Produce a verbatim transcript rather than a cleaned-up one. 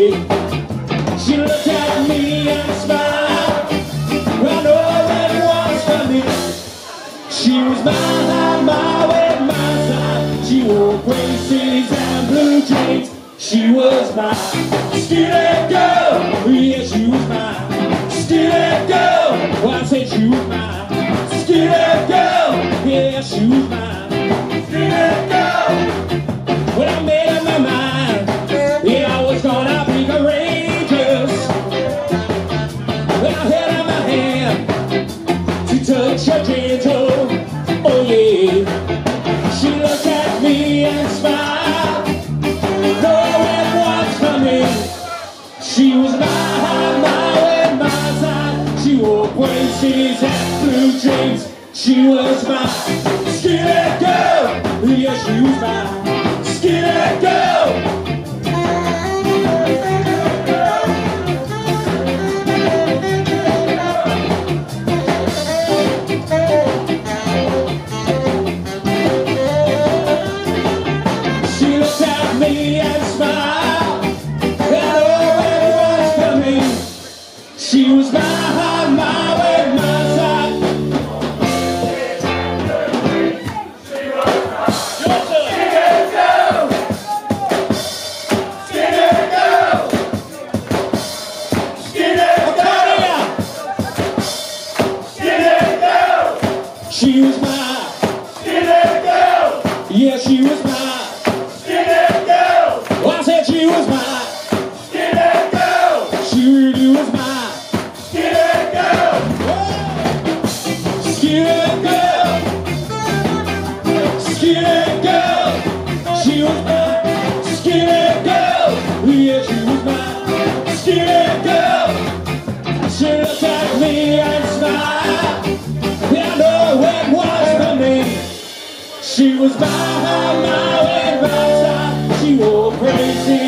She looked at me and smiled. I know it was for me. She was my, my way, my side. She wore braces and blue jeans. She was my skinny girl. Yeah, she was my skinny girl. Well, I said she was my skinny girl. Yeah, she was my skinny girl. When I made up my mind, yeah, I was gonna be courageous. When I held out my hand to touch her gentle, oh yeah. She looked at me and smiled, knowing what's coming. She was my, my way, my side. She wore braces and blue jeans. She was my skinny girl. Yeah, she was my skinny girl. She looked at me and smiled, and oh, it was coming. She was my, my way, my side. She was my skinny girl. Yeah, she was my skinny girl. Well, I said she was my skinny girl. She really was my skinny girl. Whoa. Skinny girl. Skinny girl. She was my skinny girl. Yeah, she was my skinny girl. She looked at me and smiled. I know it was for me. She was by my way, by side. She wore braces